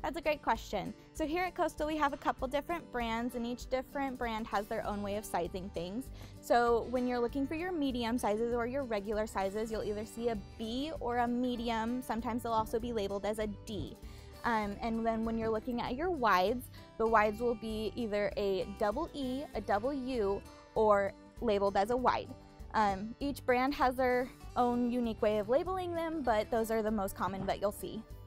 That's a great question. So here at Coastal we have a couple different brands, and each different brand has their own way of sizing things. So when you're looking for your medium sizes or your regular sizes, you'll either see a B or a medium. Sometimes they'll also be labeled as a D. And then when you're looking at your wides, the wides will be either a double E, a double U, or labeled as a wide. Each brand has their own unique way of labeling them, but those are the most common that you'll see.